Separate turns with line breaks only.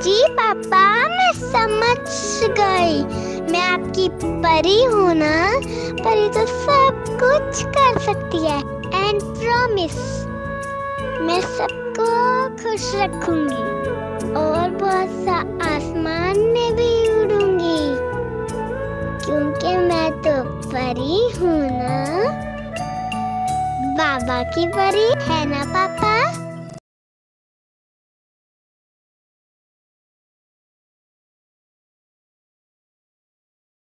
जी पापा, मैं समझ गई। मैं आपकी परी हूँ ना। परी तो सब कुछ कर सकती है। एंड प्रॉमिस, मैं सबको खुश रखूंगी और बहुत सा आसमान में भी उड़ूंगी, क्योंकि मैं तो परी हूँ ना। बाबा की परी है ना पापा।